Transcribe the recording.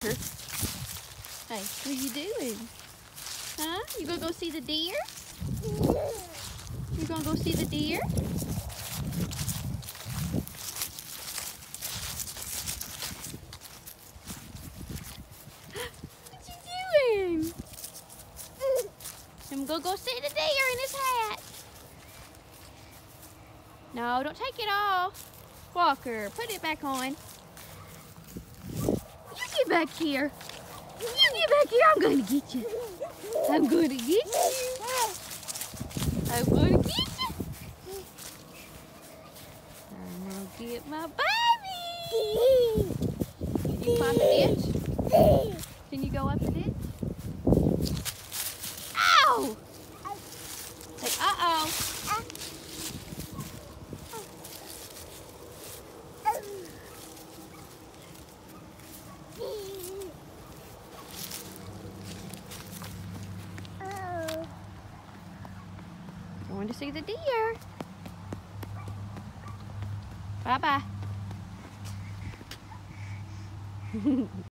Walker. Hey, what are you doing? Huh? You gonna go see the deer? You gonna go see the deer? What you doing? I'm gonna go see the deer in his hat. No, don't take it off. Walker, put it back on. You get back here. You get back here. I'm going to get you. I'm going to get you. I'm going to get you. I'm going to get my baby. Can you climb the ditch? Can you go up the ditch? Ow! Say, uh-oh. Going to see the deer. Bye-bye.